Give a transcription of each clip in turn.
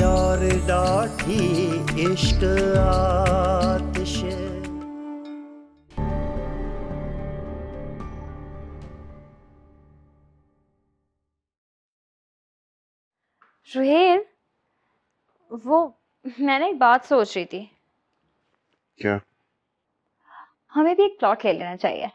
और डाठी इश्क आतिशे। रुहेल, वो मैंने एक बात सोच रही थी। क्या? हमें भी एक प्लॉट ले लेना चाहिए।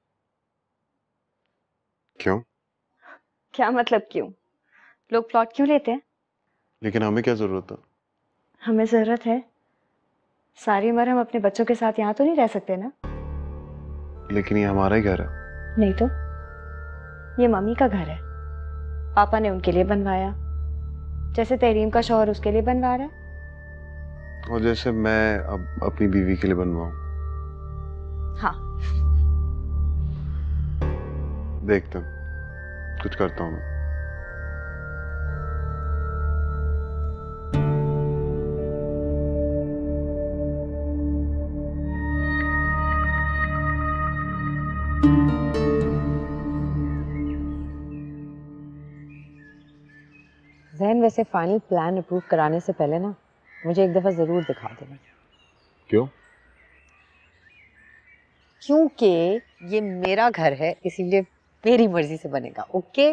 क्यों? क्या मतलब क्यों? लोग प्लॉट क्यों लेते हैं? लेकिन हमें क्या जरूरत है? हमें जरूरत है। सारी उम्र हम अपने बच्चों के साथ यहाँ तो नहीं रह सकते ना। लेकिन ये हमारा ही घर है। नहीं तो, ये मम्मी का घर है। पापा ने उनके लिए बनवाया, जैसे तहरीम का शौहर उसके लिए बनवा रहा है। और जैसे मैं अब अपनी बीवी के लिए बनवाऊं। हाँ। देखते हैं, कुछ करता हूँ मैं। ज़ैन, वैसे फाइनल प्लान अप्रूव कराने से पहले ना मुझे एक दफ़ा ज़रूर दिखा देना। क्यों? क्योंकि ये मेरा घर है, इसीलिए मेरी मर्जी से बनेगा। ओके?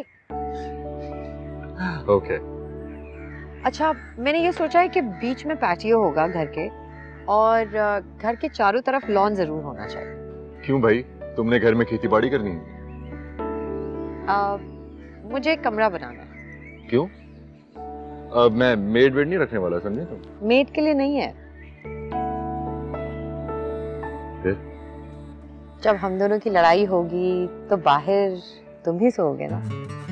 ओके। अच्छा, मैंने ये सोचा है कि बीच में पैटियो होगा घर के, और घर के चारों तरफ लॉन ज़रूर होना चाहिए। क्यों भाई, तुमने घर में खेती बाड़ी करनी है? मुझे एक कमरा बनाना है। क्यों? अब मैं मेड वेड नहीं रखने वाला, समझे तुम? मेड के लिए नहीं है। फिर? जब हम दोनों की लड़ाई होगी तो बाहर तुम ही सोओगे ना।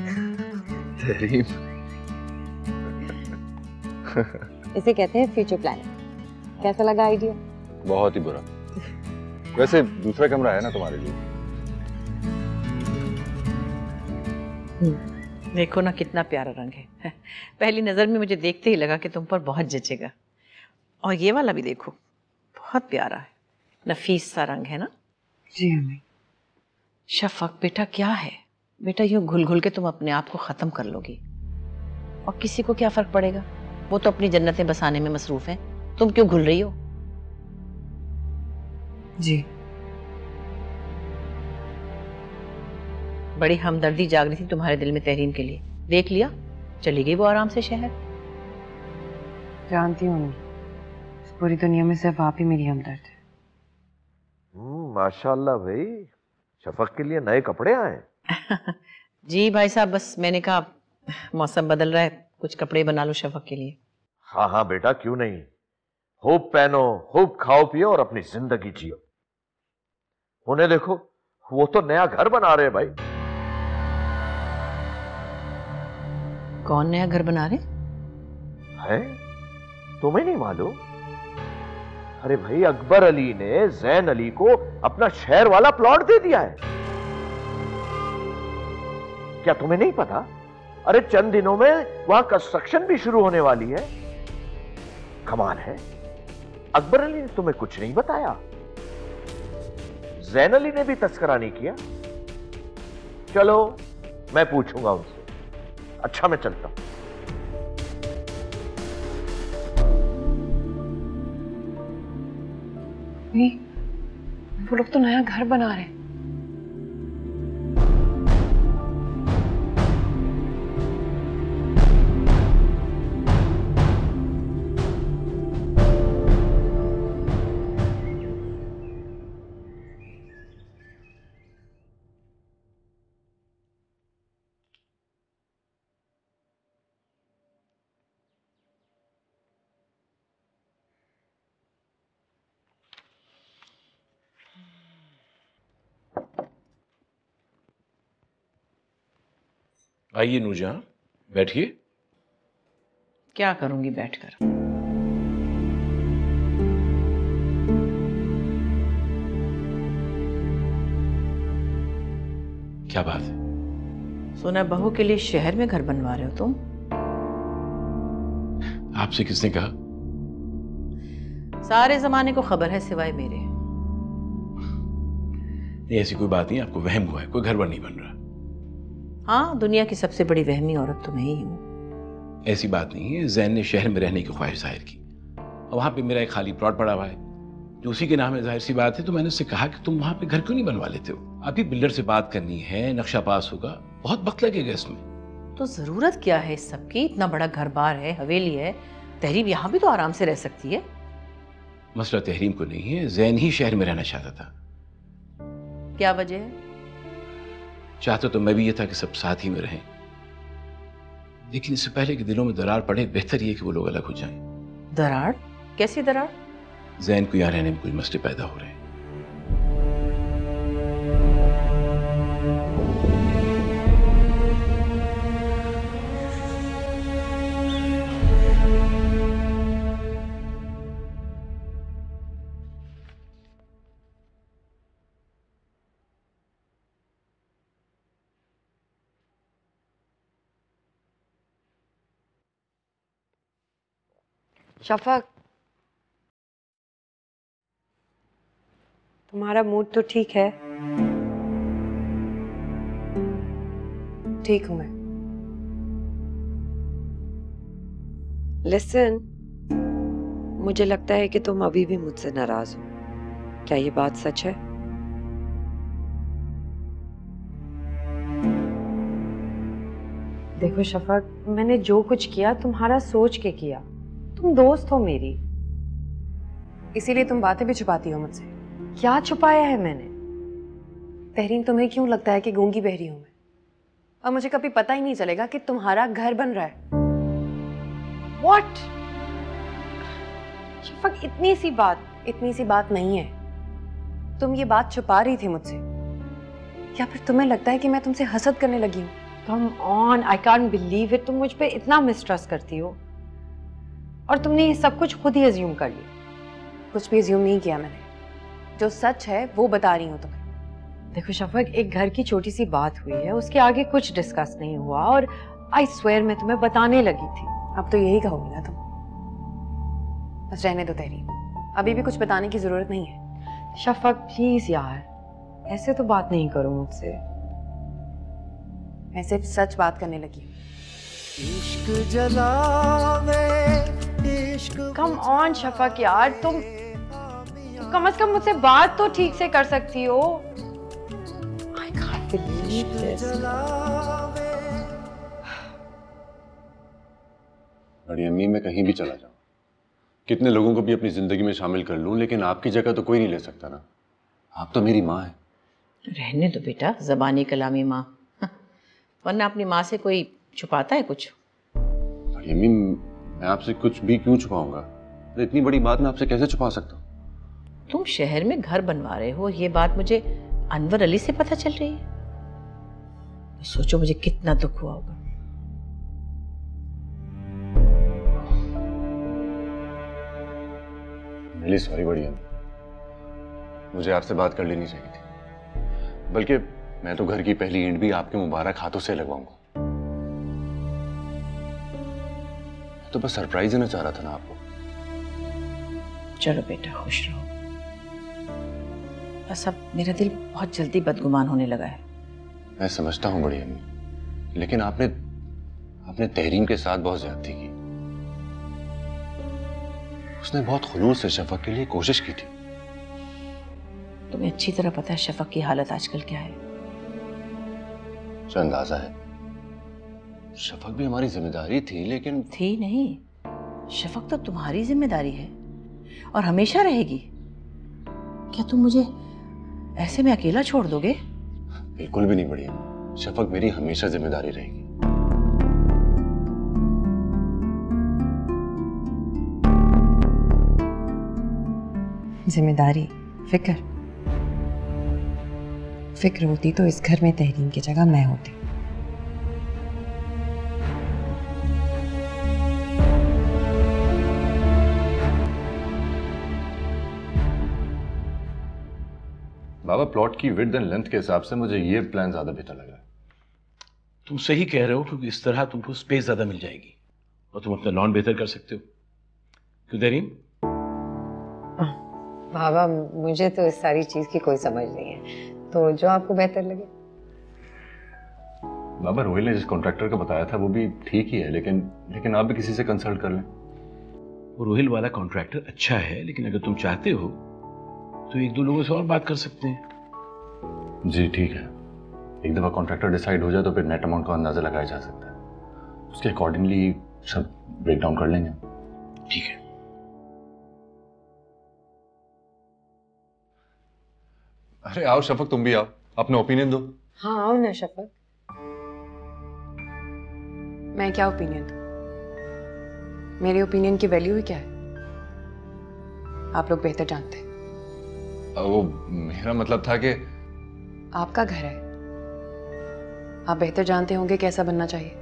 इसे कहते हैं फ्यूचर प्लानिंग। कैसा लगा आइडिया? बहुत ही बुरा। वैसे दूसरा कमरा है ना तुम्हारे लिए? देखो ना कितना प्यारा रंग है। पहली नजर में मुझे देखते ही लगा कि तुम पर बहुत जचेगा। और ये वाला भी देखो, बहुत प्यारा है, नफीस सा रंग है ना। जी हमें। शफक बेटा, क्या है बेटा, यूं घुल घुल के तुम अपने आप को खत्म कर लोगी, और किसी को क्या फर्क पड़ेगा? वो तो अपनी जन्नतें बसाने में मसरूफ हैं, तुम क्यों घुल रही हो? जी। बड़ी हमदर्दी जाग रही थी तुम्हारे दिल में तहरीम के लिए, देख लिया, चली गई वो आराम से शहर। जानती हूँ, इस पूरी दुनिया में सिर्फ आप ही मेरी हमदर्द है। माशाल्लाह भाई, शफक के लिए नए कपड़े आए। जी भाई साहब, बस मैंने कहा मौसम बदल रहा है, कुछ कपड़े बना लो शफक के लिए। हाँ हाँ बेटा, क्यों नहीं। खूब पहनो, खूब खाओ पियो और अपनी जिंदगी जियो। उन्हें देखो, वो तो नया घर बना रहे हैं भाई। कौन नया घर बना रहे है? तुम्हें नहीं मालूम? अरे भाई, अकबर अली ने जैन अली को अपना शहर वाला प्लॉट दे दिया है। क्या तुम्हें नहीं पता? अरे चंद दिनों में वहां कंस्ट्रक्शन भी शुरू होने वाली है। कमाल है, अकबर अली ने तुम्हें कुछ नहीं बताया। जैन अली ने भी तस्करा नहीं किया। चलो, मैं पूछूंगा उनसे। अच्छा, मैं चलता हूं। वो लोग तो नया घर बना रहे हैं। आइए नूर जहां, बैठिए। क्या करूंगी बैठकर? क्या बात है? सोना बहू के लिए शहर में घर बनवा रहे हो तुम? आपसे किसने कहा? सारे जमाने को खबर है सिवाय मेरे। नहीं, ऐसी कोई बात नहीं, आपको वहम हुआ है, कोई घर वर नहीं बन रहा। हाँ, दुनिया की सबसे बड़ी वहमी औरत तो मैं ही हूँ। ऐसी बात नहीं है, जैन ने शहर में रहने की ख्वाहिश जाहिर की और वहाँ पे मेरा एक खाली प्लॉट पड़ा हुआ है जो उसी के नाम है, जाहिर सी बात है। तो मैंने उससे कहा कि तुम वहाँ पे घर क्यों नहीं बनवा लेते हो? अभी बिल्डर से बात करनी है, नक्शा पास होगा, बहुत वक्त लगेगा इसमें। तो जरूरत क्या है इस सब की? इतना बड़ा घर बार है, हवेली है, तहरीम यहाँ भी तो आराम से रह सकती है। मसला तहरीम को नहीं है, जैन ही शहर में रहना चाहता था। क्या वजह है? चाहता तो मैं भी ये था कि सब साथ ही में रहें, लेकिन इससे पहले कि दिलों में दरार पड़े बेहतर ये कि वो लोग अलग हो जाएं। दरार? कैसी दरार? जैन को यहाँ रहने में कुछ मसले पैदा हो रहे हैं। शफक, तुम्हारा मूड तो ठीक है? ठीक हूं मैं। लिसन, मुझे लगता है कि तुम अभी भी मुझसे नाराज हो। क्या ये बात सच है? देखो शफक, मैंने जो कुछ किया तुम्हारा सोच के किया। तुम दोस्त हो मेरी। इसीलिए तुम बातें भी छुपाती हो मुझसे। क्या छुपाया है मैंने? तहरीम, तुम्हें क्यों लगता है कि गूंगी बहरी हूं मैं? और मुझे कभी पता ही नहीं चलेगा कि तुम्हारा घर बन रहा है। What? शफक, इतनी सी बात नहीं है। तुम ये बात छुपा रही थी मुझसे, या फिर तुम्हें लगता है कि मैं तुमसे हसद करने लगी हूँ? Come on, I can't believe it। तुम मुझ पे इतना मिसट्रस्ट करती हो और तुमने ये सब कुछ खुद ही अज्यूम कर लिया। कुछ भी अज्यूम नहीं किया मैंने, जो सच है वो बता रही हूँ तुम्हें। देखो शफक, एक घर की छोटी सी बात हुई है, उसके आगे कुछ डिस्कस नहीं हुआ और आई स्वेयर मैं तुम्हें बताने लगी थी। अब तो यही कहोगी ना तुम? बस रहने दो तहरीम, अभी भी कुछ बताने की जरूरत नहीं है। शफक प्लीज यार, ऐसे तो बात नहीं करो मुझसे। मैं सिर्फ सच बात करने लगी। इश्क जलावे, इश्क कम ऑन शफक यार, तुम कम से कम मुझसे बात तो ठीक से कर सकती हो। I can't believe this। बड़ी अम्मी, मैं कहीं भी चला जाऊं, कितने लोगों को भी अपनी जिंदगी में शामिल कर लूं, लेकिन आपकी जगह तो कोई नहीं ले सकता ना। आप तो मेरी माँ है। रहने दो बेटा, जबानी कलामी माँ, वरना अपनी माँ से कोई छुपाता है कुछ? बड़ी अम्मी, मैं आपसे कुछ भी क्यों छुपाऊंगा? तो इतनी बड़ी बात मैं आपसे कैसे छुपा सकता हूँ? तुम शहर में घर बनवा रहे हो, ये बात मुझे अनवर अली से पता चल रही है। सोचो मुझे कितना दुख हुआ होगा। रियली सॉरी बड़ी अम्मी, मुझे आपसे बात कर लेनी चाहिए थी। बल्कि मैं तो घर की पहली ईंट भी आपके मुबारक हाथों से लगवाऊंगा। तो बस सरप्राइज देना चाह रहा था ना आपको। चलो बेटा, खुश रहो। बस अब मेरा दिल बहुत जल्दी बदगुमान होने लगा है। मैं समझता हूँ बड़ी अम्मी, लेकिन आपने तहरीम के साथ बहुत ज्यादती की। उसने बहुत खुलूस से शफक के लिए कोशिश की थी। तुम्हें अच्छी तरह पता है शफक की हालत आजकल क्या है। मुझे अंदाजा है, शफक भी हमारी जिम्मेदारी थी, लेकिन थी नहीं, शफक तो तुम्हारी जिम्मेदारी है और हमेशा रहेगी। क्या तुम मुझे ऐसे में अकेला छोड़ दोगे? बिल्कुल भी नहीं बढ़िया। शफक मेरी हमेशा जिम्मेदारी रहेगी। जिम्मेदारी, फिक्र होती तो इस घर में तहरीम की जगह मैं होती। बाबा, प्लॉट की विड्थ एंड लेंथ के हिसाब से मुझे ये प्लान ज्यादा बेहतर लग रहा है। तुम सही कह रहे हो, क्योंकि इस तरह तुमको स्पेस ज्यादा मिल जाएगी और तुम अपना लॉन बेहतर कर सकते हो। क्यों तहरीम? बाबा, मुझे तो इस सारी चीज की कोई समझ नहीं है, तो जो आपको बेहतर लगे। बाबा रोहिल ने जिस कॉन्ट्रैक्टर का बताया था वो भी ठीक ही है, लेकिन आप भी किसी से कंसल्ट कर लें। वो रोहिल वाला कॉन्ट्रैक्टर अच्छा है, लेकिन अगर तुम चाहते हो तो एक दो लोगों से और बात कर सकते हैं। जी ठीक है, एक दफ़ा कॉन्ट्रैक्टर डिसाइड हो जाए तो फिर नेट अमाउंट का अंदाज़ा लगाया जा सकता है, उसके अकॉर्डिंगली सब ब्रेक डाउन कर लेंगे। ठीक है। अरे आओ शफक, तुम भी आओ, अपना ओपिनियन दो। हाँ आओ ना शफक। मैं क्या ओपिनियन दूं? मेरे ओपिनियन की वैल्यू ही क्या है? आप लोग बेहतर जानते हैं। वो मेरा मतलब था कि आपका घर है, आप बेहतर जानते होंगे कैसा बनना चाहिए।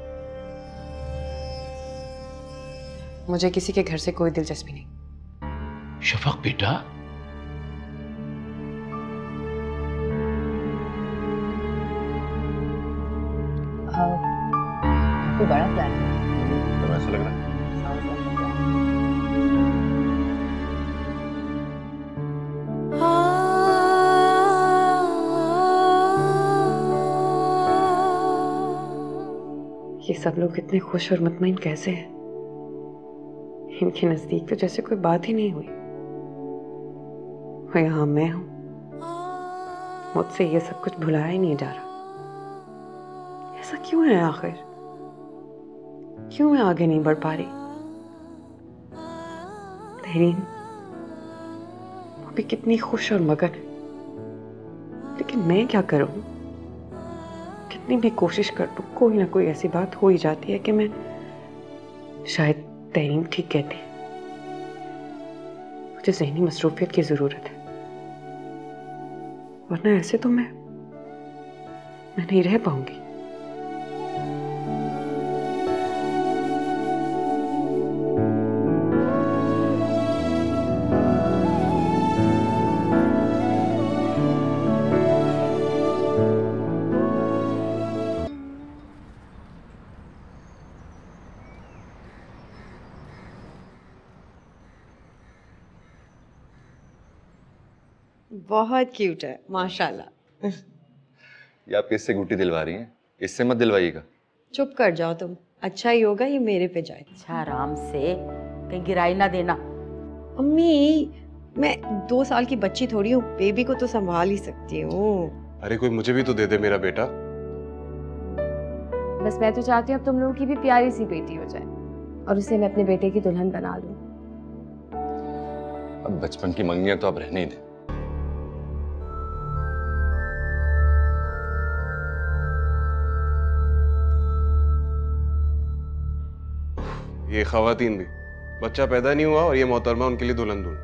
मुझे किसी के घर से कोई दिलचस्पी नहीं। शफक बेटा, कोई बड़ा प्लान है? तो ऐसा लग रहा है। ये सब लोग इतने खुश और मुतमईन कैसे हैं? इनके नजदीक तो जैसे कोई बात ही नहीं हुई। और यहाँ मैं हूं, मुझसे ये सब कुछ भुलाया ही नहीं जा रहा। ऐसा क्यों है आखिर? क्यों मैं आगे नहीं बढ़ पा रही? तहरीन अभी कितनी खुश और मगन है, लेकिन मैं क्या करूं? कितनी भी कोशिश कर लूं, कोई ना कोई ऐसी बात हो ही जाती है कि मैं शायद तहरीन ठीक कहती है, मुझे ज़हनी मसरूफियत की जरूरत है, वरना ऐसे तो मैं नहीं रह पाऊंगी। बहुत क्यूट है माशाल्लाह। ये आप किससे गुट्टी दिलवा रही हैं? इससे मत दिलवाइएगा। चुप कर जाओ तुम, अच्छा ही होगा ये मेरे पे जाए। अच्छा आराम से, कहीं गिराई ना देना। अम्मी मैं 2 साल की बच्ची थोड़ी हूँ, बेबी को तो संभाल ही सकती हूँ। अरे कोई मुझे भी तो दे दे मेरा बेटा। बस मैं तो चाहती हूँ अब तुम लोगों की भी प्यारी सी बेटी हो जाए और उसे मैं अपने बेटे की दुल्हन बना लूं। अब बचपन की मंगियां तो आप रहने ही दें। ये खवातीन भी, बच्चा पैदा नहीं हुआ और ये मोहतरमा उनके लिए दुल्हन दूं।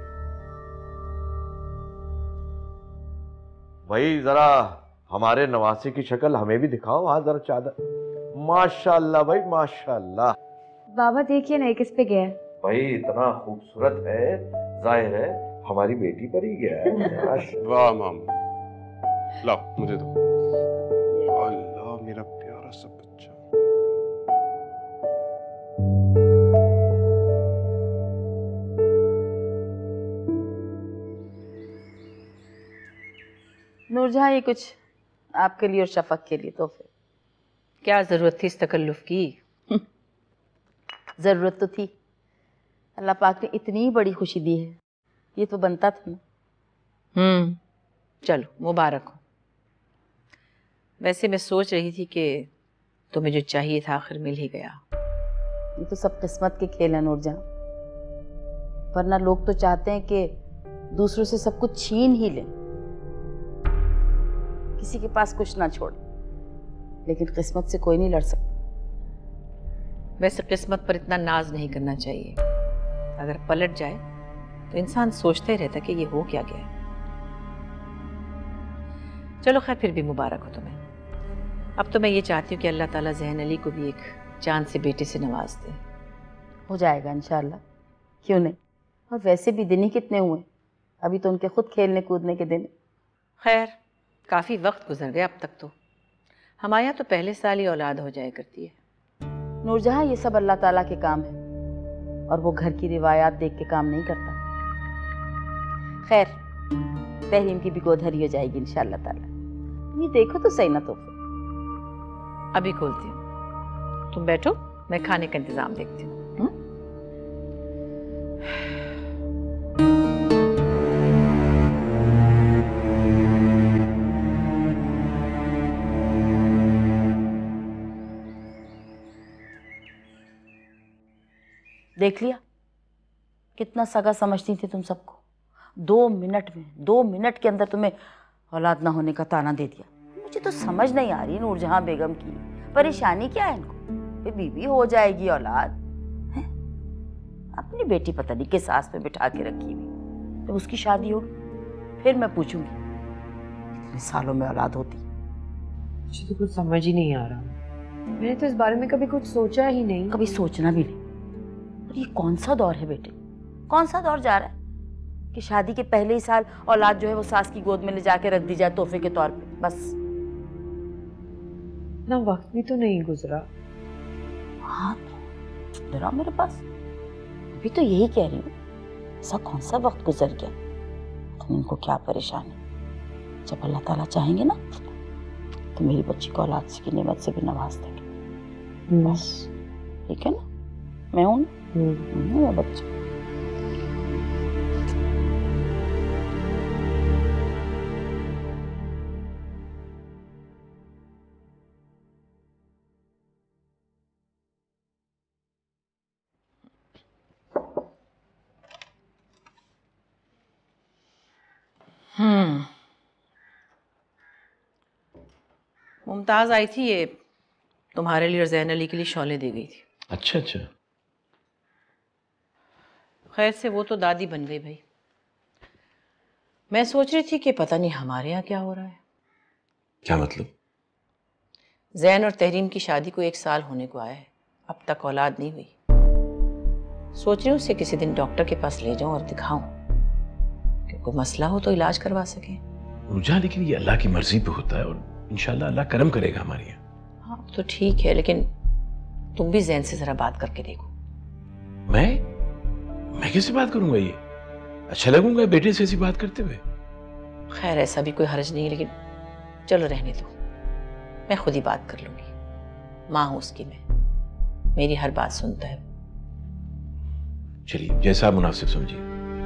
भाई जरा हमारे नवासे की शक्ल हमें भी दिखाओ। हाँ जरा चादर। माशाल्लाह भाई माशाल्लाह। बाबा देखिए ना, किस पे गया है? भाई इतना खूबसूरत है, जाहिर है हमारी बेटी पर ही गया है। वाह मामा, लाओ मुझे दो। अल्लाह मेरा प्यारा सा बच्चा। नूर जहां, ये कुछ आपके लिए और शफक के लिए तोहफे। क्या जरूरत थी इस तकल्लुफ की? जरूरत तो थी, अल्लाह पाक ने इतनी बड़ी खुशी दी है, ये तो बनता था ना। चलो मुबारक हो। वैसे मैं सोच रही थी कि तुम्हें जो चाहिए था आखिर मिल ही गया। ये तो सब किस्मत के खेल है नूर जहां, वरना लोग तो चाहते हैं कि दूसरों से सब कुछ छीन ही लें, किसी के पास कुछ ना छोड़, लेकिन किस्मत से कोई नहीं लड़ सकता। वैसे किस्मत पर इतना नाज नहीं करना चाहिए, अगर पलट जाए तो इंसान सोचते रहता कि ये हो क्या गया। चलो खैर, फिर भी मुबारक हो तुम्हें। अब तो मैं ये चाहती हूँ कि अल्लाह ताला ज़ैन अली को भी एक चांद से बेटे से नवाज दे। हो जाएगा इंशाल्लाह, क्यों नहीं। और वैसे भी दिन ही कितने हुए, अभी तो उनके खुद खेलने कूदने के दिन। खैर काफ़ी वक्त गुजर गया अब तक तो। हमारे यहाँ तो पहले साल ही औलाद हो जाया करती है। नूर जहां, ये सब अल्लाह ताला के काम है और वो घर की रिवायात देख के काम नहीं करता। खैर तहरीम की भी गोदहरी हो जाएगी इंशाअल्लाह ताला। ये देखो तो सही ना तोहफे। अभी खोलती हूँ, तुम बैठो, मैं खाने का इंतजाम देखती हूँ। देख लिया कितना सगा समझती थी तुम सबको। 2 मिनट के अंदर तुम्हें औलाद ना होने का ताना दे दिया। मुझे तो समझ नहीं आ रही नूर जहां बेगम की परेशानी क्या है इनको। ये बीवी हो जाएगी औलाद है? अपनी बेटी पता नहीं किस सास पे बिठा के रखी हुई। जब उसकी शादी हो फिर मैं पूछूंगी कितने सालों में औलाद होती। मुझे तो कुछ समझ ही नहीं आ रहा। मैंने तो इस बारे में कभी कुछ सोचा ही नहीं। कभी सोचना भी नहीं। और ये कौन सा दौर है बेटे, कौन सा दौर जा रहा है कि शादी के पहले ही साल औलाद जो है वो सास की गोद में ले जाके रख दी जाए तोहफे के तौर पे। बस ना वक्त भी तो नहीं गुजरा। हाँ जरा मेरे पास अभी तो यही कह रही हूँ, ऐसा कौन सा वक्त गुजर गया। तुम इनको क्या परेशानी, जब अल्लाह ताला चाहेंगे ना तो मेरी बच्ची को औलाद की नेमत से भी नवाज देंगे। बस ठीक है ना, मैं हूँ मेरा बच्चा। मुमताज आई थी, ये तुम्हारे लिए और ज़ैन अली के लिए शॉलें दे गई थी। अच्छा अच्छा। खैर से वो तो दादी बन गई भाई। मैं सोच रही थी कि पता नहीं हमारे यहाँ क्या हो रहा है। क्या मतलब? ज़ैन और तहरीम की शादी को 1 साल होने को आया है, अब तक औलाद नहीं हुई। सोच रही हूँ उसे किसी दिन डॉक्टर के पास ले जाऊं और दिखाऊं कि कोई मसला हो तो इलाज करवा सके। रुझान लेकिन ये अल्लाह की मर्जी पे होता है और इंशाल्लाह अल्लाह करम करेगा हमारे यहाँ। हाँ तो ठीक है, लेकिन तुम भी ज़ैन से जरा बात करके देखो। मैं कैसे बात करूंगा? ये अच्छा लगूंगा बेटे से ऐसी बात करते हुए? खैर ऐसा भी कोई हर्ज नहीं है, लेकिन चलो रहने दो, मैं खुद ही बात कर लूंगी। माँ हूं उसकी मैं, मेरी हर बात सुनता है। चलिए जैसा आप मुनासिब समझिए।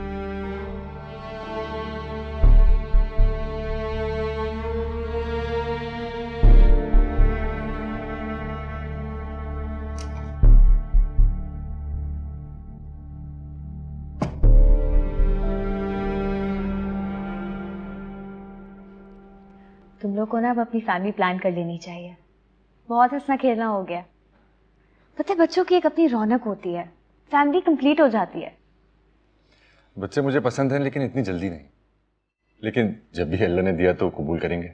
तुम लोग को ना अब अपनी फैमिली प्लान कर लेनी चाहिए। बहुत हंसना खेलना हो गया। पता है बच्चों की एक अपनी रौनक होती है, फैमिली कंप्लीट हो जाती है। बच्चे मुझे पसंद हैं लेकिन इतनी जल्दी नहीं। लेकिन जब भी अल्लाह ने दिया तो कबूल करेंगे।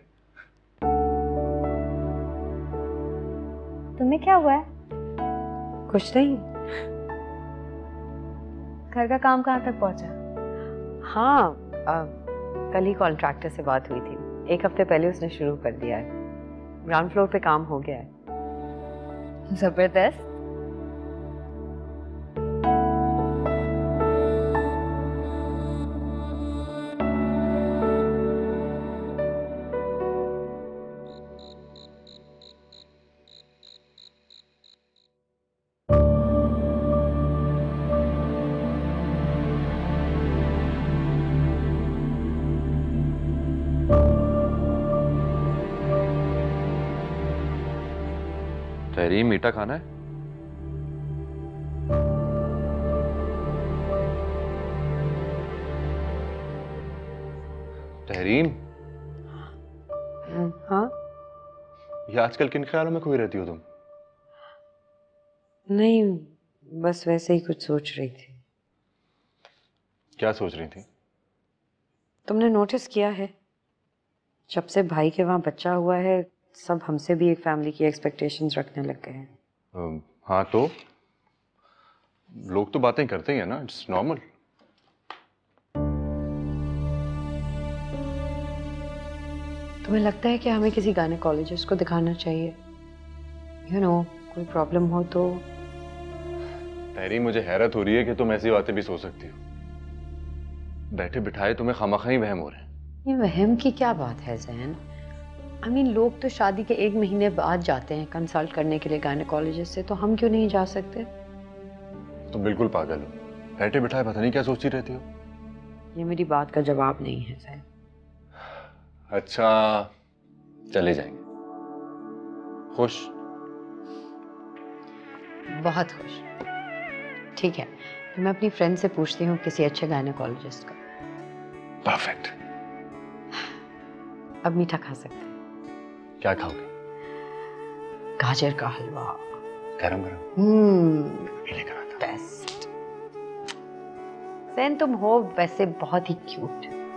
तुम्हें क्या हुआ है? कुछ नहीं। घर का काम कहाँ तक पहुंचा? हाँ कल ही कॉन्ट्रैक्टर से बात हुई थी, 1 हफ्ते पहले उसने शुरू कर दिया है। ग्राउंड फ्लोर पे काम हो गया है। जबरदस्त। तहरीम मीठा खाना है? तहरीम। हाँ ये आजकल किन ख्यालों में खोई रहती हो तुम? नहीं, बस वैसे ही कुछ सोच रही थी। क्या सोच रही थी? तुमने नोटिस किया है जब से भाई के वहाँ बच्चा हुआ है सब हमसे भी एक फैमिली की एक्सपेक्टेशंस रखने लग गए हैं। हाँ तो लोग तो बातें करते ही हैं ना, इट्स नॉर्मल। तुम्हें लगता है कि हमें किसी गायनेकोलॉजिस्ट को दिखाना चाहिए? यू नो कोई प्रॉब्लम हो तो। तहरीम मुझे हैरत हो रही है कि तुम ऐसी बातें भी सोच सकती हो। बैठे बिठाए तुम्हें खामखा ही वहम हो रहे हैं। ये वहम की क्या बात है ज़ैन? I mean, लोग तो शादी के 1 महीने बाद जाते हैं कंसल्ट करने के लिए गायनेकोलॉजिस्ट से, तो हम क्यों नहीं जा सकते? तुम बिल्कुल पागल हो, बैठे बिठाए पता नहीं क्या सोचती रहती हो। ये मेरी बात का जवाब नहीं है सैयद। अच्छा, चले जाएंगे। खुश? बहुत खुश। ठीक है, तो मैं अपनी फ्रेंड से पूछती हूँ किसी अच्छे गायनेकोलॉजिस्ट का। परफेक्ट। अब मीठा खा सकते हैं। क्या खाओगे? गाजर का हलवा। गरम गरम। लेकर आता। बेस्ट। सैन, तुम हो वैसे बहुत ही क्यूट।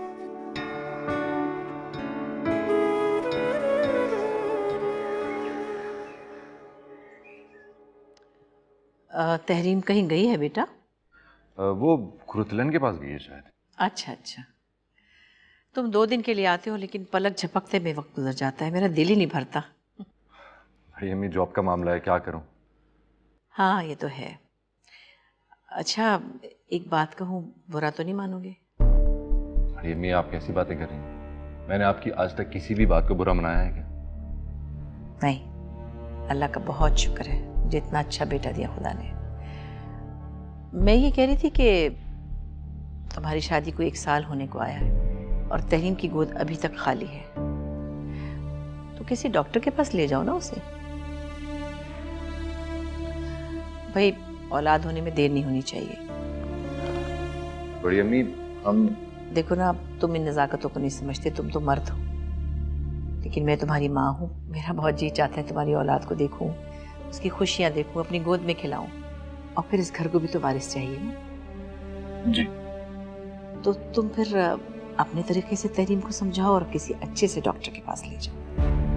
तहरीम कहीं गई है बेटा? वो खुरुतलन के पास गई है शायद। अच्छा अच्छा, तुम 2 दिन के लिए आते हो लेकिन पलक झपकते में वक्त गुजर जाता है, मेरा दिल ही नहीं भरता। भाई अम्मी, जॉब का मामला है, क्या करूं? हाँ ये तो है। अच्छा, एक बात कहूँ, बुरा तो नहीं मानोगे? भाई अम्मी, आप कैसी बातें कर रही हैं? मैंने आपकी आज तक किसी भी बात को बुरा मनाया है क्या? नहीं, अल्लाह का बहुत शुक्र है मुझे इतना अच्छा बेटा दिया खुदा ने। मैं ये कह रही थी कि तुम्हारी शादी को 1 साल होने को आया है और तहरीम की गोद अभी तक खाली है, तो किसी डॉक्टर के पास ले जाओ ना उसे। भाई औलाद होने में देर नहीं होनी चाहिए। बड़ी अम्मी, हम देखो ना, तुम इन नज़ाकतों को नहीं समझते, तुम तो मर्द हो, लेकिन मैं तुम्हारी माँ हूँ। मेरा बहुत जी चाहता है तुम्हारी औलाद को देखूँ, उसकी खुशियाँ देखूँ, अपनी गोद में खिलाऊँ, और फिर इस घर को भी तो वारिस चाहिए ना जी। तो तुम फिर अपने तरीके से तहरीम को समझाओ और किसी अच्छे से डॉक्टर के पास ले जाओ।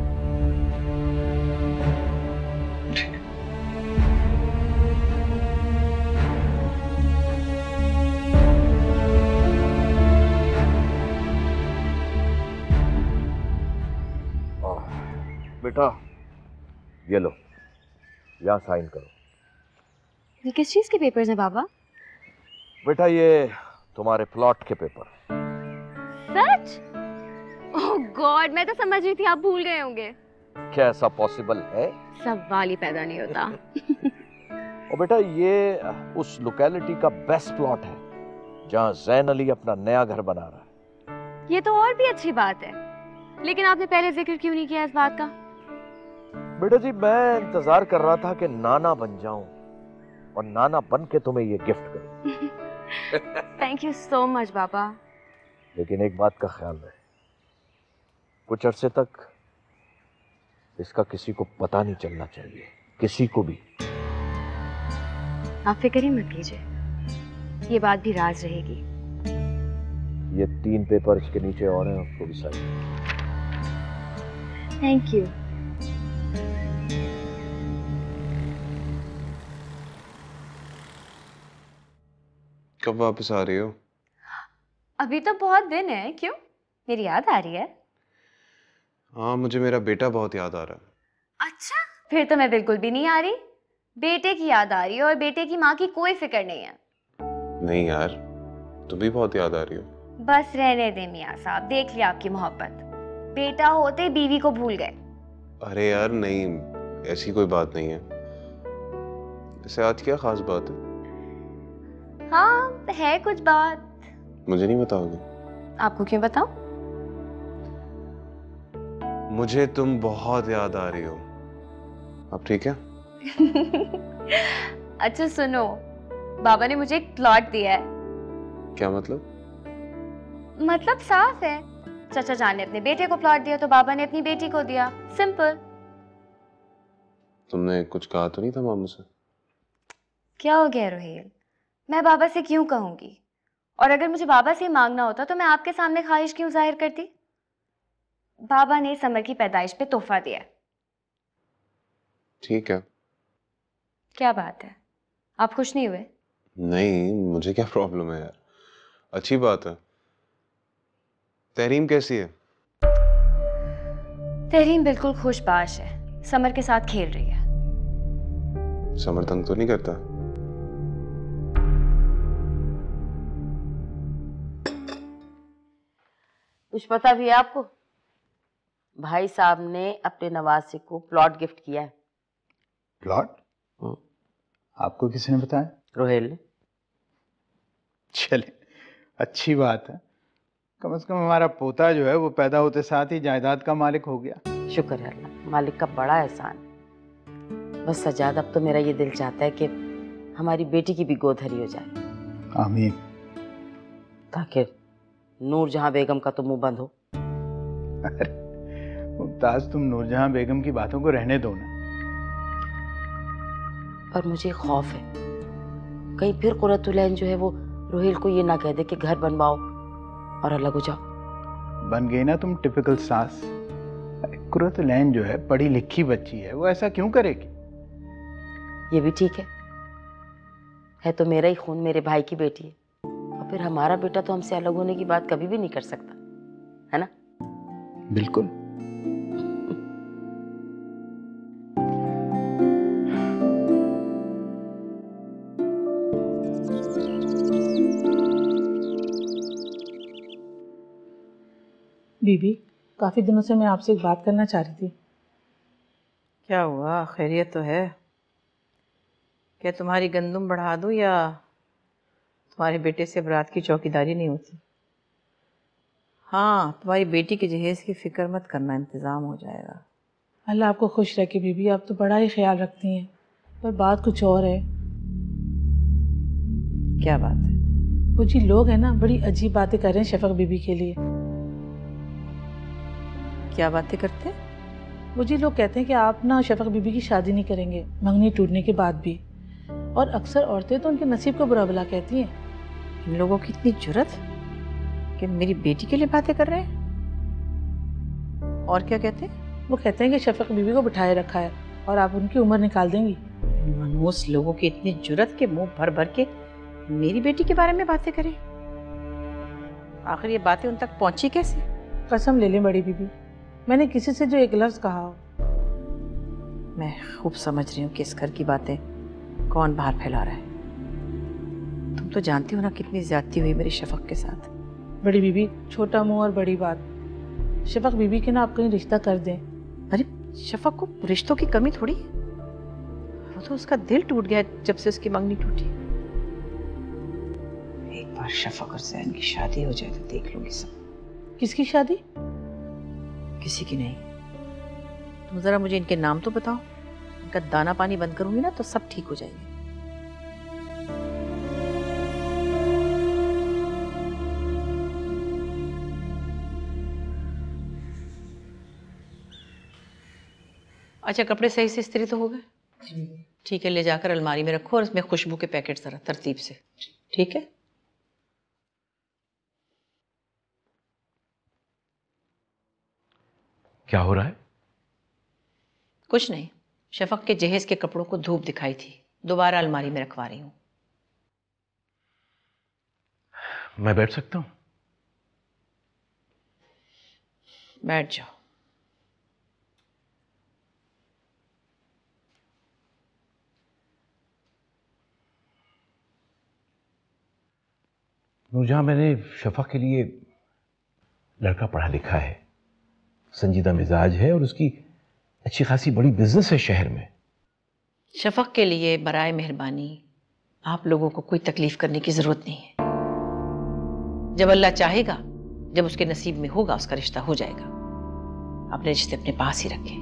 बेटा, ये लो, यहाँ साइन करो। ये किस चीज के पेपर्स हैं बाबा? बेटा, ये तुम्हारे प्लॉट के पेपर। सच? ओह गॉड, मैं तो समझ रही थी आप भूल गए होंगे। क्या ऐसा पॉसिबल है? सवाल ही पैदा नहीं होता। और बेटा, ये उस लोकेलिटी का बेस्ट प्लॉट है जहाँ जैन अली अपना नया घर बना रहा है। ये तो और भी अच्छी बात है, लेकिन आपने पहले जिक्र क्यों नहीं किया इस बात का? बेटा जी, मैं इंतजार कर रहा था कि नाना बन जाऊं और नाना बन के तुम्हें ये गिफ्ट करूं। थैंक यू सो मच बाबा। लेकिन एक बात का ख्याल रहे, कुछ अरसे तक इसका किसी को पता नहीं चलना चाहिए, किसी को भी। आप फिक्र ही मत कीजिए, ये बात भी राज रहेगी। ये 3 पेपर इसके नीचे और हैं, उसको भी साइन। Thank you. कब वापस आ रही हो? अभी तो बहुत दिन है। क्यों, मेरी याद आ रही है? हाँ, मुझे मेरा बेटा बहुत याद आ रहा है। अच्छा, फिर तो मैं बिल्कुल भी नहीं आ रही। बेटे की याद आ रही है और बेटे की माँ की कोई फिक्र नहीं है। नहीं यार, तुम भी बहुत याद आ रही हो। बस रहने दे मियाँ साहब, देख लिया आपकी मोहब्बत। बेटा होते बीवी को भूल गए। अरे यार नहीं, ऐसी कोई बात नहीं है। वैसे आज क्या खास बात है? हाँ है कुछ बात। मुझे नहीं बताओगे? आपको क्यों बताऊं? मुझे तुम बहुत याद आ रही हो। अब ठीक है? अच्छा सुनो, बाबा ने मुझे एक प्लॉट दिया है। क्या मतलब? मतलब साफ है, चाचा जान ने अपने बेटे को प्लॉट दिया तो बाबा ने अपनी बेटी को दिया। सिंपल। तुमने कुछ कहा तो नहीं था मामू से? क्या हो गया रोहेल, मैं बाबा से क्यों कहूंगी? और अगर मुझे बाबा से मांगना होता तो मैं आपके सामने ख्वाहिश क्यों जाहिर करती? बाबा ने समर की पैदाइश पे तोहफा दिया। ठीक है। क्या बात है, आप खुश नहीं हुए? नहीं, मुझे क्या प्रॉब्लम है यार, अच्छी बात है। तहरीम कैसी है? तहरीम बिल्कुल खुशबाश है, समर के साथ खेल रही है। समर तंग तो नहीं करता? कुछ पता भी है आपको? भाई साहब ने अपने नवासे को प्लॉट गिफ्ट किया है। प्लॉट? आपको किसने बताया? रोहेल ने। चले, अच्छी बात है। कम से कम हमारा पोता जो है वो पैदा होते साथ ही जायदाद का मालिक हो गया। शुक्र है अल्लाह, मालिक का बड़ा एहसान है। बस सजाद, अब तो मेरा ये दिल चाहता है कि हमारी बेटी की भी गोद हरी हो जाए। आमीन। ताकि नूर जहां बेगम का तो मुंह बंद हो। अरे मुमताज, तुम नूर जहां बेगम की बातों को रहने दो ना। पर मुझे खौफ है कहीं फिर कुर्रतुलैन जो है वो रोहेल को ये ना कह दे कि घर बनवाओ और अलग हो जाओ। बन गई ना तुम टिपिकल सास। कुर्रतुलैन जो है पढ़ी लिखी बच्ची है, वो ऐसा क्यों करेगी? ये भी ठीक है तो मेरा ही खून, मेरे भाई की बेटी है, और फिर हमारा बेटा तो हमसे अलग होने की बात कभी भी नहीं कर सकता, है ना? बिल्कुल। बीबी, काफ़ी दिनों से मैं आपसे एक बात करना चाह रही थी। क्या हुआ, खैरियत तो है? क्या तुम्हारी गंदुम बढ़ा दूँ या तुम्हारे बेटे से बारात की चौकीदारी नहीं होती? हाँ, तुम्हारी बेटी के जहेज़ की फ़िक्र मत करना, इंतज़ाम हो जाएगा। अल्लाह आपको खुश रखे बीबी, आप तो बड़ा ही ख्याल रखती हैं, पर बात कुछ और है। क्या बात है? वो जी लोग हैं ना, बड़ी अजीब बातें कर रहे हैं शफक बीबी के लिए। क्या बातें करते? वो जी लोग कहते हैं कि आप ना शफक बीबी की शादी नहीं करेंगे मंगनी टूटने के बाद भी, और अक्सर औरतें तो उनके नसीब को बुरा भला कहती हैं। इन लोगों की इतनी जुर्रत कि मेरी बेटी के लिए बातें कर रहे हैं। और क्या कहते हैं? वो कहते हैं कि शफक बीबी को बिठाए रखा है और आप उनकी उम्र निकाल देंगी। मनहूस लोगों की इतनी जुर्रत के मुंह भर भर के मेरी बेटी के बारे में बातें करें। आखिर ये बातें उन तक पहुंची कैसे? कसम ले लें बड़ी बीबी, मैंने किसी से जो एक लफ्ज़ कहा हो। मैं खूब समझ रही हूँ कि इस घर की बातें कौन बाहर फैला रहा है। तुम तो जानती हो ना कितनी ज्यादती हुई मेरी शफक के साथ। बड़ी बीबी, छोटा मुंह और बड़ी बात। शफक बीबी के ना आप कहीं रिश्ता कर दें। अरे शफक को रिश्तों की कमी थोड़ी, वो तो उसका दिल टूट गया जब से उसकी मंगनी टूटी। एक बार शफक और जैन की शादी हो जाए तो देख लूंगी सब। किसकी शादी? किसी की नहीं। तुम जरा मुझे इनके नाम तो बताओ, इनका दाना पानी बंद करूंगी ना तो सब ठीक हो जाएंगे। अच्छा, कपड़े सही से इस्त्री तो हो गए? ठीक है, ले जाकर अलमारी में रखो और इसमें खुशबू के पैकेट जरा तरतीब से, ठीक है? क्या हो रहा है? कुछ नहीं, शफक के जहेज के कपड़ों को धूप दिखाई थी, दोबारा अलमारी में रखवा रही हूँ। मैं बैठ सकता हूँ? बैठ जाओ। नूर जहां, मैंने शफक के लिए लड़का पढ़ा लिखा है, संजीदा मिजाज है और उसकी अच्छी खासी बड़ी बिजनेस है शहर में। शफक के लिए बराए मेहरबानी आप लोगों को कोई तकलीफ करने की जरूरत नहीं है। जब अल्लाह चाहेगा, जब उसके नसीब में होगा, उसका रिश्ता हो जाएगा। अपने रिश्ते अपने पास ही रखें।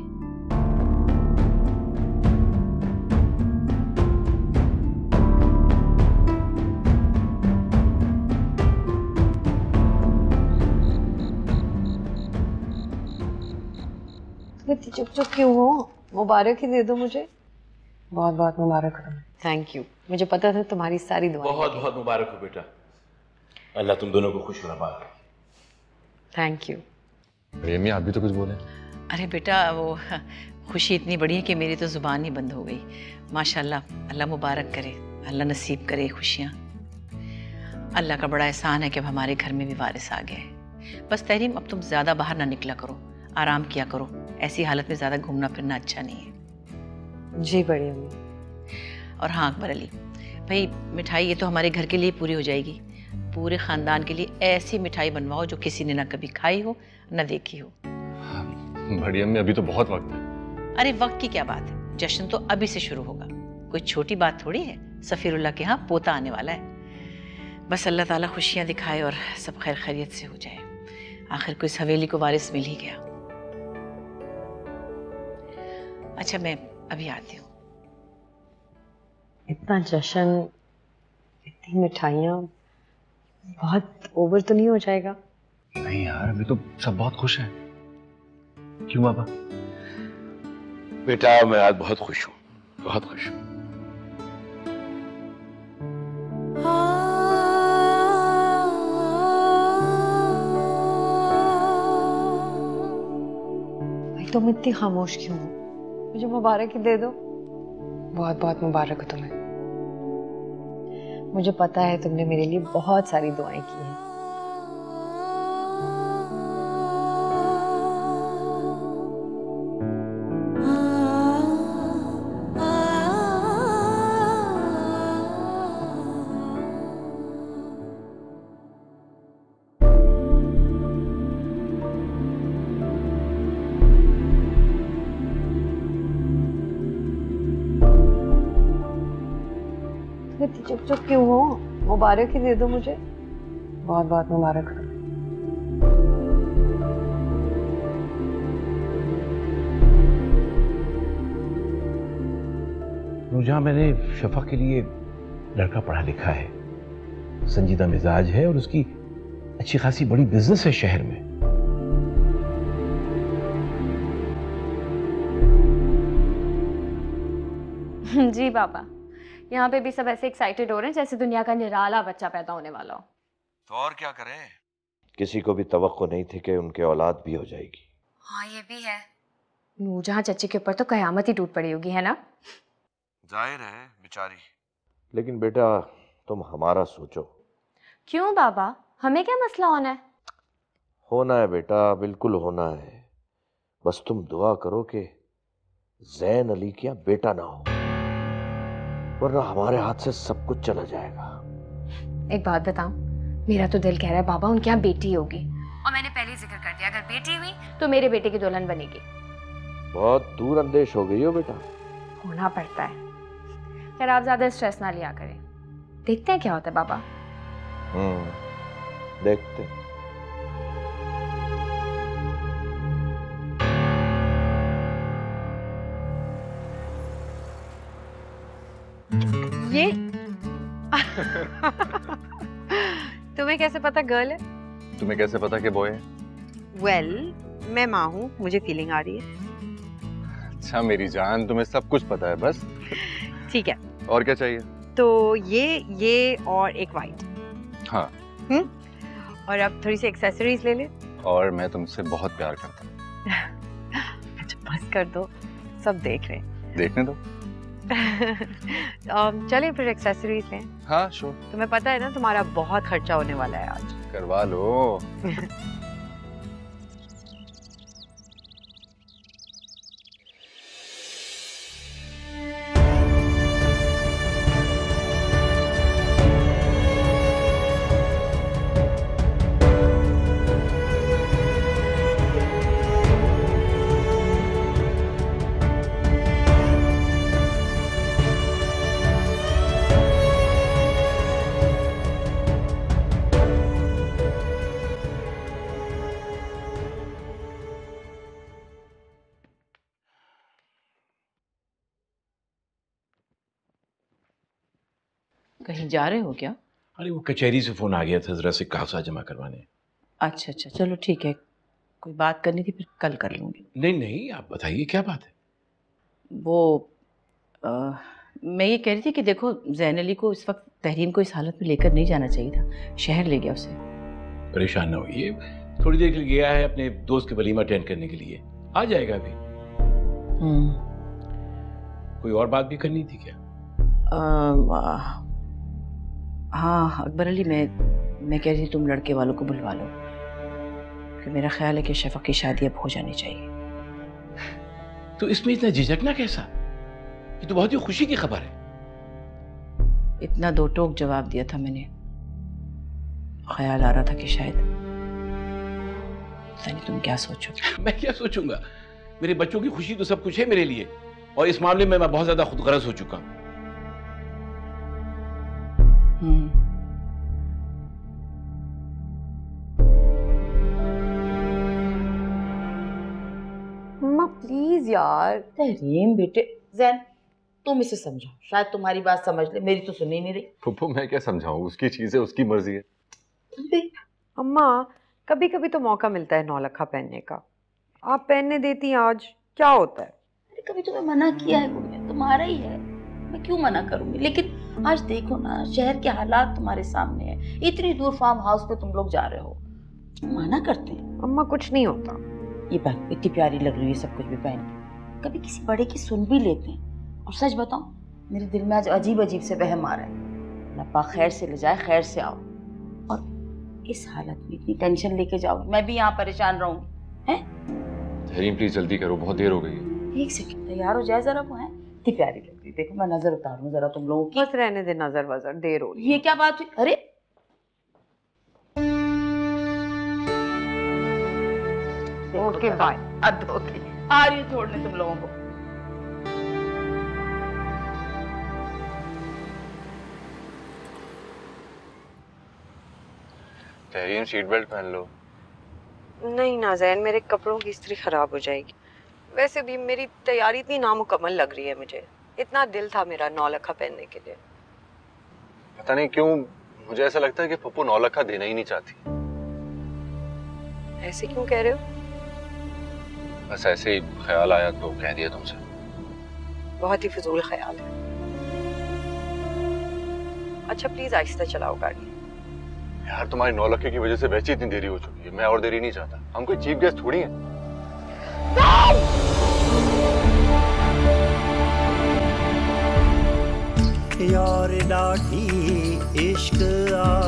इतनी चुप चुप क्यों हो? मुबारक ही दे दो मुझे। बहुत बहुत मुबारक हो। थैंक यू, मुझे पता था तुम्हारी सारी दुआएं। बहुत बहुत मुबारक हो बेटा, अल्लाह तुम दोनों को खुश रखा। Thank you. रेमी, आप भी तो कुछ बोले। अरे बेटा, वो खुशी इतनी बड़ी है कि मेरी तो जुबान ही बंद हो गई। माशाल्लाह, अल्लाह मुबारक करे, अल्लाह नसीब करे खुशियाँ। अल्लाह का बड़ा एहसान है कि अब हमारे घर में भी वारिस आ गए। बस तहरीम, अब तुम ज़्यादा बाहर ना निकला करो, आराम किया करो। ऐसी हालत में ज़्यादा घूमना फिरना अच्छा नहीं है। जी बड़ी अम्मी। और हाँ अकबर अली भाई, मिठाई ये तो हमारे घर के लिए पूरी हो जाएगी। पूरे ख़ानदान के लिए ऐसी मिठाई बनवाओ जो किसी ने ना कभी खाई हो ना देखी हो। बड़ी अम्मी अभी तो बहुत वक्त है। अरे वक्त की क्या बात है, जश्न तो अभी से शुरू होगा, कोई छोटी बात थोड़ी है। सफीरुल्लाह के यहाँ पोता आने वाला है। बस अल्लाह ताला खुशियाँ दिखाए और सब खैर खैरियत से हो जाए। आखिर को इस हवेली को वारिस मिल ही गया। अच्छा मैं अभी आती हूँ। इतना जश्न, इतनी मिठाइयाँ, बहुत ओवर तो नहीं हो जाएगा? नहीं यार, अभी तो सब बहुत खुश हैं। क्यों बाबा? बेटा मैं आज बहुत खुश हूँ, बहुत खुश हूँ। भाई तुम इतनी खामोश क्यों हो? मुझे मुबारक ही दे दो। बहुत बहुत मुबारक हो तुम्हें। मुझे पता है तुमने मेरे लिए बहुत सारी दुआएं की हैं। चुप चुप क्यों हो? मुबारक ही दे दो मुझे। बहुत बहुत मुबारक हो। नूर जहां, मैंने शफक के लिए लड़का पढ़ा लिखा है, संजीदा मिजाज है और उसकी अच्छी खासी बड़ी बिजनेस है शहर में। जी बाबा, यहाँ पे भी सब ऐसे एक्साइटेड हो रहे हैं जैसे दुनिया का निराला बच्चा पैदा होने वाला हो। तो और क्या करें, किसी को भी तवक्को नहीं थी कि उनके औलाद भी हो जाएगी। हाँ ये भी है। नूर जहां चच्ची के ऊपर तो कयामत ही टूट पड़ी होगी, है ना? जाहिर है बेचारी, लेकिन बेटा तुम हमारा सोचो। क्यों बाबा, हमें क्या मसला होना है? होना है बेटा, बिल्कुल होना है। बस तुम दुआ करो कि ज़ैन अली का बेटा ना हो, वरना हमारे हाथ से सब कुछ चला जाएगा। एक बात बताऊं, मेरा तो दिल कह रहा है बाबा उनके यहाँ बेटी होगी, और मैंने पहले ही जिक्र कर दिया अगर बेटी हुई तो मेरे बेटे की दुल्हन बनेगी। बहुत दूर अंदेश हो गई हो बेटा। होना पड़ता है। खैर आप ज्यादा स्ट्रेस ना लिया करें, देखते हैं क्या होता है बाबा। देखते हैं। ये तुम्हें कैसे पता गर्ल है? तुम्हें कैसे पता कि बॉय है? वेल, मैं माँ हूँ, मुझे फीलिंग आ रही है। अच्छा मेरी जान, तुम्हें सब कुछ पता है बस। ठीक है, और क्या चाहिए? तो ये और एक वाइट। हाँ। और अब थोड़ी सी एक्सेसरीज ले ले। और मैं तुमसे बहुत प्यार करता हूँ। अच्छा बस कर दो, सब देख रहे हैं। देखने दो। चलिए फिर एक्सेसरीज लें। हाँ श्योर। तुम्हें पता है ना तुम्हारा बहुत खर्चा होने वाला है आज। करवा लो। कहीं जा रहे हो क्या? अरे वो कचहरी से फोन आ गया था जरा से कागजात जमा करवाने। अच्छा अच्छा, चलो ठीक है, कोई बात करनी थी फिर कल कर लूँगी। नहीं नहीं, आप बताइए क्या बात है? वो मैं ये कह रही थी कि देखो ज़ैन अली को इस वक्त तहरीम को इस हालत में लेकर नहीं जाना चाहिए था, शहर ले गया उसे। परेशान ना होइए, थोड़ी देर के लिए गया है अपने दोस्त के वलीमा अटेंड करने के लिए, आ जाएगा अभी। कोई और बात भी करनी थी क्या? हाँ अकबर अली, मैं कह रही थी तुम लड़के वालों को बुलवा लो, कि मेरा ख्याल है कि शफक की शादी अब हो जानी चाहिए। तो इसमें इतना झिझकना कैसा? ये तो बहुत ही खुशी की खबर है। इतना दो टोक जवाब दिया था मैंने, ख्याल आ रहा था कि शायद पता नहीं तुम क्या सोचो। मैं क्या सोचूंगा, मेरे बच्चों की खुशी तो सब कुछ है मेरे लिए, और इस मामले में मैं बहुत ज्यादा खुदगर्ज हो चुका हूं। अम्मा प्लीज यार। तहरीम बेटे, जैन तुम इसे समझाओ, शायद तुम्हारी बात समझ ले, मेरी तो सुनी नहीं रही। फुप्पू मैं क्या समझाऊं, उसकी चीज है, उसकी मर्जी है। अम्मा कभी कभी तो मौका मिलता है नौलखा पहनने का, आप पहनने देती हैं, आज क्या होता है? अरे कभी तुम्हें मना किया है गुड़िया, तुम्हारा ही है, मैं क्यों मना करूंगी। लेकिन आज देखो ना, शहर के हालात तुम्हारे सामने है, इतनी दूर फार्म हाउस पे तुम लोग जा रहे हो, मना करते हैं। अम्मा कुछ नहीं होता। ये पहन, इतनी प्यारी लग रही है, सब कुछ भी पहन के, कभी किसी बड़े की सुन भी लेते हैं। और सच बताऊं, मेरे दिल में आज अजीब अजीब से वहम आ रहा है, अल्लाह पाक खैर से ले जाए, खैर से आओ। और इस हालत में इतनी टेंशन लेके जाओगी, मैं भी यहाँ परेशान रहूंगी हैं? तहरीम प्लीज जल्दी करो, बहुत देर हो गई है। एक सेकंड तैयार हो जाए जरा, वो है इतनी प्यारी लग रही, देखो मैं नजर उतारूं जरा तुम लोगों की। बस रहने दे, नजर वजर, देर हो रही। ये क्या बात हुई? अरे ओके बाय। ओके, आ रही हूँ छोड़ने तुम लोगों को। तहरीम सीट बेल्ट पहन लो। नहीं नाज़ैन, मेरे कपड़ों की इस्त्री खराब हो जाएगी। वैसे भी मेरी तैयारी इतनी नामुकम्मल लग रही है मुझे, इतना दिल था मेरा नौलखा पहनने के लिए। पता नहीं क्यों मुझे ऐसा लगता है कि पप्पू नौलखा देना ही नहीं चाहती। ऐसे क्यों कह रहे हो? बस ऐसे ही ख्याल आया तो कह दिया तुमसे। बहुत ही फिजूल ख्याल है। अच्छा प्लीज आहिस्ता चलाओ गाड़ी। यार तुम्हारी नौलखे की वजह से वैसे इतनी देरी हो चुकी है, मैं और देरी नहीं चाहता। हम कोई चीफ गेस्ट थोड़ी हैं। यार डाठी इश्क आ